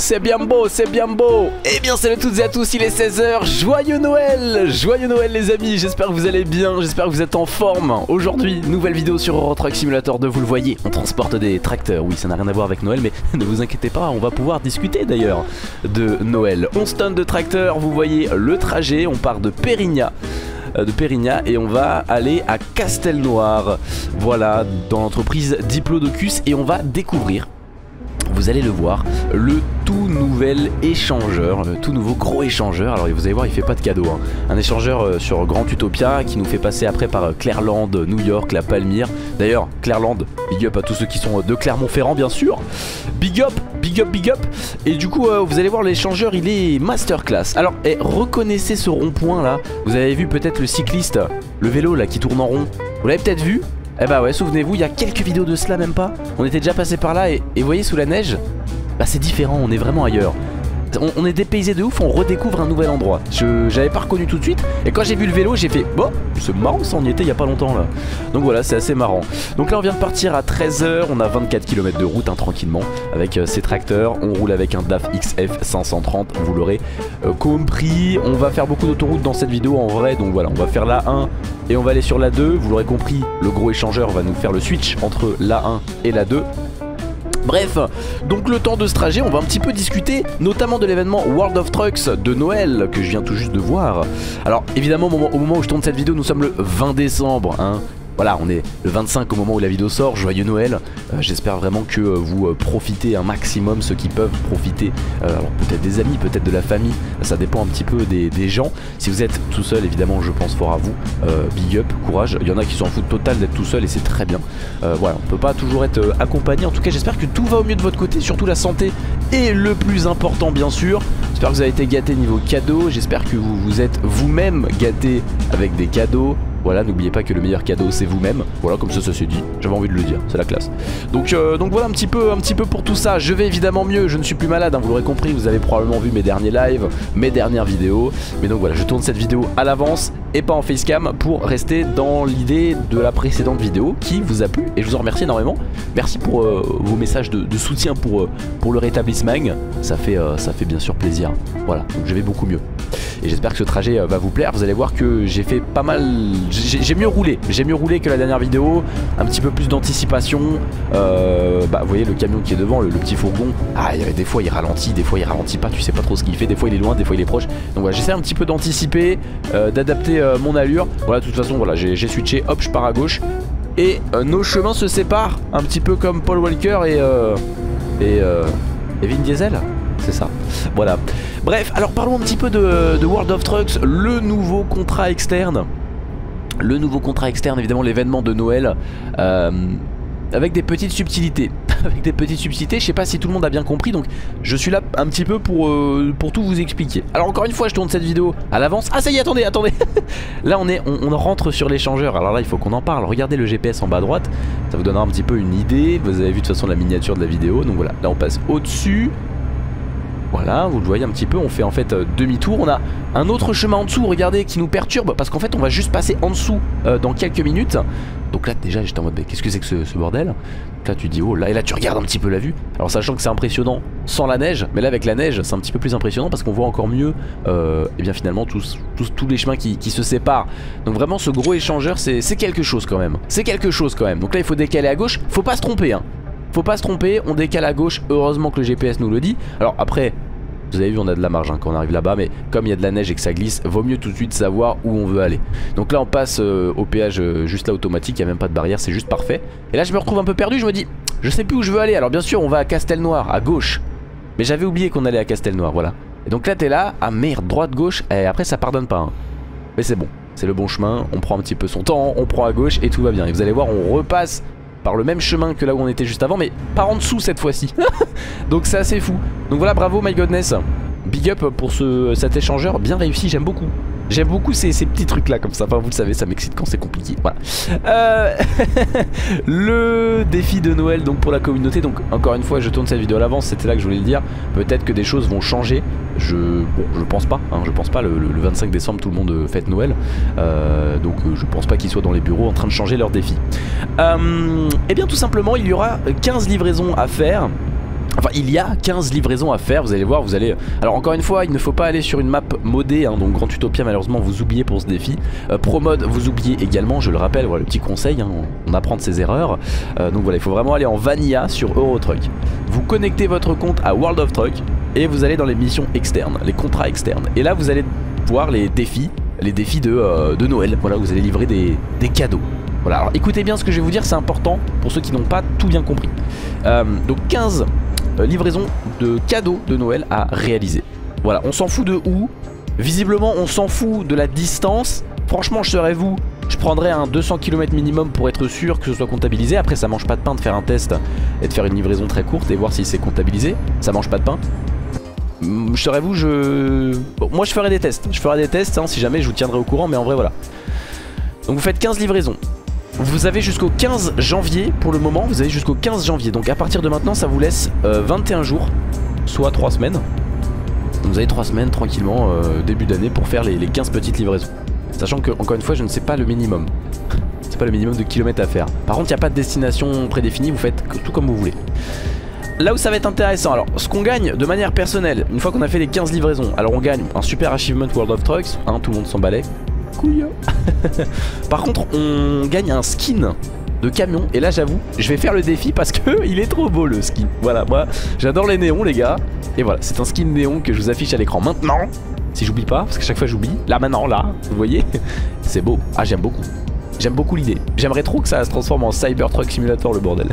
C'est bien beau, c'est bien beau. Eh bien salut à toutes et à tous, il est 16 h, joyeux Noël les amis, j'espère que vous allez bien, j'espère que vous êtes en forme. Aujourd'hui, nouvelle vidéo sur Euro Truck Simulator 2, vous le voyez, on transporte des tracteurs. Oui, ça n'a rien à voir avec Noël, mais ne vous inquiétez pas, on va pouvoir discuter d'ailleurs de Noël. 11 tonnes de tracteurs, vous voyez le trajet, on part de Pérignat et on va aller à Castelnoire, voilà, dans l'entreprise Diplodocus, et on va découvrir, vous allez le voir, le tout nouvel échangeur, le tout nouveau gros échangeur. Alors vous allez voir, il fait pas de cadeau, hein. Un échangeur sur Grand Utopia qui nous fait passer après par Clairland, New York, la Palmyre. D'ailleurs, Clairland, big up à tous ceux qui sont de Clermont-Ferrand bien sûr. Big up, big up, big up. Et du coup, vous allez voir, l'échangeur, il est masterclass. Alors, reconnaissez ce rond-point là. Vous avez vu peut-être le cycliste, le vélo là qui tourne en rond. Vous l'avez peut-être vu? Eh bah ouais, souvenez-vous, il y a quelques vidéos de cela, même pas. On était déjà passé par là et vous voyez, sous la neige, bah c'est différent, on est vraiment ailleurs. On est dépaysé de ouf, on redécouvre un nouvel endroit. J'avais pas reconnu tout de suite. Et quand j'ai vu le vélo, j'ai fait bon, c'est marrant, ça on y était il y a pas longtemps là. Donc voilà, c'est assez marrant. Donc là on vient de partir à 13 h, on a 24 km de route, hein, tranquillement, avec ces tracteurs. On roule avec un DAF XF 530, vous l'aurez compris. On va faire beaucoup d'autoroutes dans cette vidéo en vrai. Donc voilà, on va faire la 1 et on va aller sur la 2. Vous l'aurez compris, le gros échangeur va nous faire le switch entre la 1 et la 2. Bref, donc le temps de ce trajet, on va un petit peu discuter notamment de l'événement World of Trucks de Noël que je viens tout juste de voir. Alors évidemment, au moment où je tourne cette vidéo, nous sommes le 20 décembre, hein. Voilà, on est le 25 au moment où la vidéo sort. Joyeux Noël. J'espère vraiment que vous profitez un maximum, ceux qui peuvent profiter. Alors peut-être des amis, peut-être de la famille. Ça dépend un petit peu des gens. Si vous êtes tout seul, évidemment, je pense fort à vous. Big up, courage. Il y en a qui s'en foutent total d'être tout seul et c'est très bien. Voilà, on peut pas toujours être accompagné. En tout cas, j'espère que tout va au mieux de votre côté. Surtout la santé est le plus important, bien sûr. J'espère que vous avez été gâtés niveau cadeaux. J'espère que vous vous êtes vous-même gâtés avec des cadeaux. Voilà, n'oubliez pas que le meilleur cadeau c'est vous-même. Voilà, comme ça s'est dit, j'avais envie de le dire, c'est la classe. Donc voilà un petit peu pour tout ça. Je vais évidemment mieux, je ne suis plus malade, hein, vous l'aurez compris. Vous avez probablement vu mes derniers lives, mes dernières vidéos. Mais donc voilà, je tourne cette vidéo à l'avance et pas en facecam pour rester dans l'idée de la précédente vidéo qui vous a plu. Et je vous en remercie énormément. Merci pour vos messages de soutien pour le rétablissement. Ça fait bien sûr plaisir. Voilà, donc je vais beaucoup mieux. Et j'espère que ce trajet va vous plaire. Vous allez voir que j'ai fait pas mal... J'ai mieux roulé que la dernière vidéo. Un petit peu plus d'anticipation. Bah vous voyez le camion qui est devant, le petit fourgon. Ah, des fois il ralentit, des fois il ralentit pas. Tu sais pas trop ce qu'il fait. Des fois il est loin, des fois il est proche. Donc voilà, j'essaie un petit peu d'anticiper, d'adapter mon allure. Voilà, de toute façon voilà, j'ai switché. Hop, je pars à gauche. Et nos chemins se séparent. Un petit peu comme Paul Walker et Vin Diesel. C'est ça, voilà. Bref, alors parlons un petit peu de World of Trucks, le nouveau contrat externe. Le nouveau contrat externe, évidemment l'événement de Noël, avec des petites subtilités. Avec des petites subtilités, je sais pas si tout le monde a bien compris, donc je suis là un petit peu pour tout vous expliquer. Alors encore une fois, je tourne cette vidéo à l'avance. Ah ça y est, attendez. Là on rentre sur l'échangeur, alors là il faut qu'on en parle. Regardez le GPS en bas à droite, ça vous donnera un petit peu une idée. Vous avez vu de toute façon la miniature de la vidéo, donc voilà. Là on passe au-dessus. Voilà, vous le voyez un petit peu, on fait en fait demi-tour. On a un autre chemin en dessous, regardez, qui nous perturbe parce qu'en fait on va juste passer en dessous dans quelques minutes. Donc là déjà j'étais en mode, qu'est-ce que c'est que ce bordel? Donc là tu dis oh là, et là tu regardes un petit peu la vue. Alors sachant que c'est impressionnant sans la neige, mais là avec la neige c'est un petit peu plus impressionnant parce qu'on voit encore mieux et bien finalement tous les chemins qui se séparent. Donc vraiment ce gros échangeur c'est quelque chose quand même. C'est quelque chose quand même. Donc là il faut décaler à gauche, faut pas se tromper hein. Faut pas se tromper, on décale à gauche, heureusement que le GPS nous le dit. Alors après, vous avez vu on a de la marge hein, quand on arrive là-bas, mais comme il y a de la neige et que ça glisse, vaut mieux tout de suite savoir où on veut aller. Donc là on passe au péage juste là automatique, il n'y a même pas de barrière, c'est juste parfait. Et là je me retrouve un peu perdu, je me dis, je sais plus où je veux aller. Alors bien sûr on va à Castelnoire, à gauche. Mais j'avais oublié qu'on allait à Castelnoire, voilà. Et donc là t'es là, ah merde, droite, gauche, et après ça pardonne pas hein. Mais c'est bon, c'est le bon chemin, on prend un petit peu son temps, on prend à gauche et tout va bien. Et vous allez voir, on repasse par le même chemin que là où on était juste avant, mais par en dessous cette fois-ci. Donc c'est assez fou. Donc voilà, bravo my godness. Big up pour cet échangeur, bien réussi, j'aime beaucoup. J'aime beaucoup ces petits trucs là comme ça, enfin vous le savez, ça m'excite quand c'est compliqué, voilà. Le défi de Noël donc pour la communauté, donc encore une fois je tourne cette vidéo à l'avance, c'était là que je voulais le dire. Peut-être que des choses vont changer, je pense pas, hein, je pense pas, le 25 décembre tout le monde fête Noël. Donc je pense pas qu'ils soient dans les bureaux en train de changer leur défi. Et bien tout simplement il y aura 15 livraisons à faire. Enfin il y a 15 livraisons à faire, vous allez voir, vous allez... Alors encore une fois, il ne faut pas aller sur une map modée, hein, donc Grand Utopia malheureusement vous oubliez pour ce défi. Pro Mode vous oubliez également, je le rappelle, voilà le petit conseil, hein, on apprend de ses erreurs. Donc voilà, il faut vraiment aller en Vanilla sur Euro Truck. Vous connectez votre compte à World of Truck et vous allez dans les missions externes, les contrats externes. Et là vous allez voir les défis de Noël, voilà, vous allez livrer des cadeaux. Voilà, alors écoutez bien ce que je vais vous dire, c'est important pour ceux qui n'ont pas tout bien compris. Donc 15 livraison de cadeaux de Noël à réaliser. Voilà, on s'en fout de où. Visiblement on s'en fout de la distance. Franchement je serais vous, je prendrais un 200 km minimum pour être sûr que ce soit comptabilisé. Après ça mange pas de pain de faire un test et de faire une livraison très courte et voir si c'est comptabilisé. Ça mange pas de pain. Je serais vous, bon, moi je ferai des tests. Je ferai des tests hein, si jamais je vous tiendrai au courant. Mais en vrai voilà. Donc vous faites 15 livraisons. Vous avez jusqu'au 15 janvier pour le moment, vous avez jusqu'au 15 janvier. Donc à partir de maintenant ça vous laisse 21 jours, soit 3 semaines. Donc vous avez 3 semaines tranquillement début d'année pour faire les 15 petites livraisons. Sachant que encore une fois je ne sais pas le minimum. C'est pas le minimum de kilomètres à faire. Par contre il n'y a pas de destination prédéfinie, vous faites tout comme vous voulez. Là où ça va être intéressant, alors ce qu'on gagne de manière personnelle, une fois qu'on a fait les 15 livraisons, alors on gagne un super achievement World of Trucks, hein, tout le monde s'en balait. Par contre on gagne un skin de camion. Et là j'avoue je vais faire le défi parce que il est trop beau le skin. Voilà, moi j'adore les néons les gars. Et voilà, c'est un skin néon que je vous affiche à l'écran maintenant. Si j'oublie pas, parce que chaque fois j'oublie. Là maintenant, là, vous voyez. C'est beau, ah j'aime beaucoup. J'aime beaucoup l'idée. J'aimerais trop que ça se transforme en Cybertruck Simulator le bordel.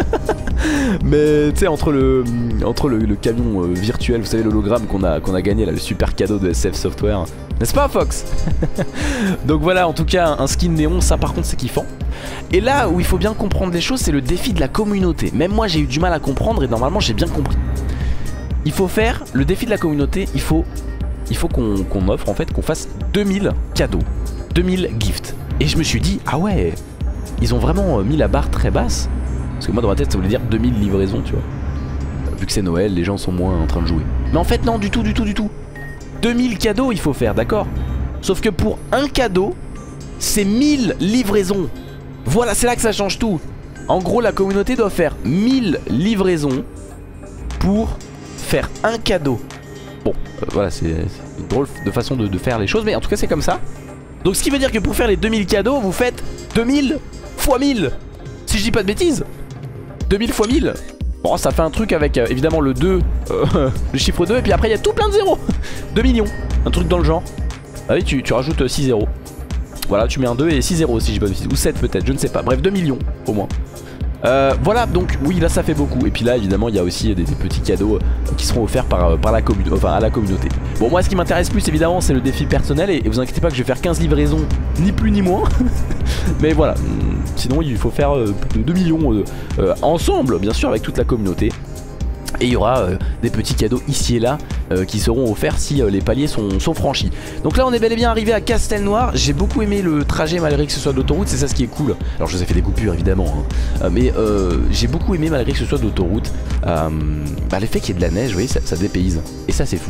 Mais tu sais entre le camion virtuel, vous savez l'hologramme qu'on a gagné là, le super cadeau de SF Software. N'est-ce pas Fox? Donc voilà, en tout cas un skin néon, ça par contre c'est kiffant. Et là où il faut bien comprendre les choses, c'est le défi de la communauté. Même moi j'ai eu du mal à comprendre et normalement j'ai bien compris. Il faut faire le défi de la communauté, il faut qu'on offre en fait, qu'on fasse 2000 cadeaux, 2000 gifts. Et je me suis dit, ah ouais, ils ont vraiment mis la barre très basse. Parce que moi dans ma tête ça voulait dire 2000 livraisons, tu vois. Vu que c'est Noël, les gens sont moins en train de jouer. Mais en fait non, du tout. 2000 cadeaux il faut faire, d'accord? Sauf que pour un cadeau, c'est 1000 livraisons. Voilà, c'est là que ça change tout. En gros, la communauté doit faire 1000 livraisons pour faire un cadeau. Bon, voilà, c'est une drôle de façon de faire les choses, mais en tout cas c'est comme ça. Donc ce qui veut dire que pour faire les 2000 cadeaux, vous faites 2000 x 1000. Si je dis pas de bêtises, 2000 x 1000. Bon, ça fait un truc avec évidemment le 2, le chiffre 2, et puis après il y a tout plein de zéros. 2 millions, un truc dans le genre. Ah oui, tu rajoutes 6 zéros. Voilà, tu mets un 2 et 6 zéros si je dis pas de bêtises. Ou 7 peut-être, je ne sais pas. Bref, 2 millions au moins. Voilà, donc oui, là ça fait beaucoup. Et puis là évidemment il y a aussi des petits cadeaux qui seront offerts par la communauté, enfin à la communauté. Bon, moi ce qui m'intéresse plus évidemment c'est le défi personnel. Et vous inquiétez pas que je vais faire 15 livraisons, ni plus ni moins. Mais voilà, sinon il faut faire 2 millions ensemble, bien sûr, avec toute la communauté. Et il y aura des petits cadeaux ici et là qui seront offerts si les paliers sont franchis. Donc là on est bel et bien arrivé à Castelnoir. J'ai beaucoup aimé le trajet malgré que ce soit d'autoroute, c'est ça ce qui est cool. Alors je vous ai fait des coupures évidemment hein. Mais j'ai beaucoup aimé malgré que ce soit d'autoroute l'effet qu'il y ait de la neige, vous voyez, ça dépayse. Et ça c'est fou.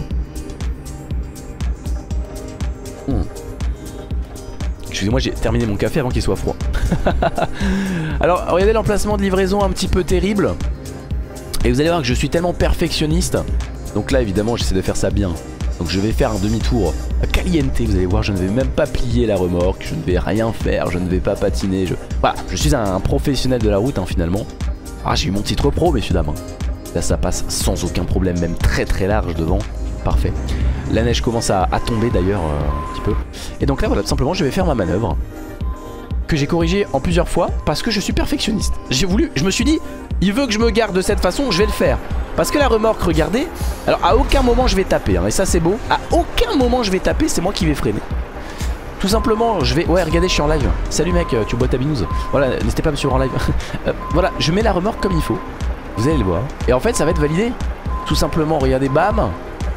Excusez-moi, j'ai terminé mon café avant qu'il soit froid. Alors regardez l'emplacement de livraison un petit peu terrible. Et vous allez voir que je suis tellement perfectionniste. Donc là évidemment j'essaie de faire ça bien. Donc je vais faire un demi-tour caliente. Vous allez voir, je ne vais même pas plier la remorque. Je ne vais rien faire, je ne vais pas patiner. Voilà, je suis un professionnel de la route hein, finalement. Ah, j'ai eu mon titre pro messieurs dames. Là ça passe sans aucun problème, même très très large devant. Parfait. La neige commence à tomber d'ailleurs un petit peu. Et donc là voilà, tout simplement je vais faire ma manœuvre que j'ai corrigée en plusieurs fois parce que je suis perfectionniste. Je me suis dit, il veut que je me garde de cette façon, je vais le faire. Parce que la remorque, regardez, alors à aucun moment je vais taper hein, et ça c'est beau. À aucun moment je vais taper, c'est moi qui vais freiner. Tout simplement je vais... Ouais, regardez, je suis en live. Salut mec, tu bois ta binouse. Voilà, n'hésitez pas à me suivre en live. Voilà, je mets la remorque comme il faut. Vous allez le voir. Et en fait ça va être validé. Tout simplement, regardez, bam.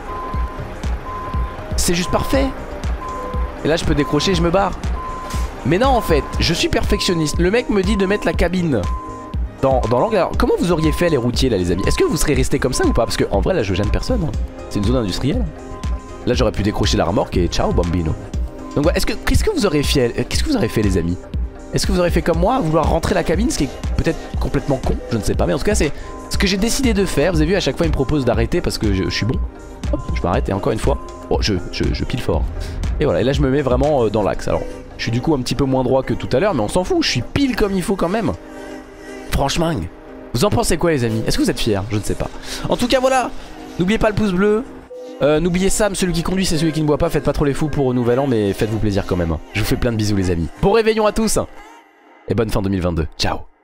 C'est juste parfait. Et là je peux décrocher, je me barre. Mais non en fait, je suis perfectionniste. Le mec me dit de mettre la cabine dans l'angle. Alors comment vous auriez fait les routiers là les amis? Est-ce que vous serez resté comme ça ou pas? Parce que en vrai là je gêne personne hein. C'est une zone industrielle. Là j'aurais pu décrocher la remorque et ciao bambino. Donc voilà, qu'est-ce que vous auriez fait les amis? Est-ce que vous aurez fait comme moi, vouloir rentrer la cabine, ce qui est peut-être complètement con, je ne sais pas. Mais en tout cas, c'est ce que j'ai décidé de faire. Vous avez vu, à chaque fois, il me propose d'arrêter parce que je suis bon. Hop, je m'arrête et encore une fois. Oh, je pile fort. Et voilà, et là, je me mets vraiment dans l'axe. Alors, je suis du coup un petit peu moins droit que tout à l'heure, mais on s'en fout. Je suis pile comme il faut quand même. Franchement. Vous en pensez quoi, les amis? Est-ce que vous êtes fiers? Je ne sais pas. En tout cas, voilà. N'oubliez pas le pouce bleu. N'oubliez Sam, celui qui conduit c'est celui qui ne boit pas. Faites pas trop les fous pour au nouvel an, mais faites-vous plaisir quand même. Je vous fais plein de bisous les amis. Bon réveillon à tous. Et bonne fin 2022. Ciao.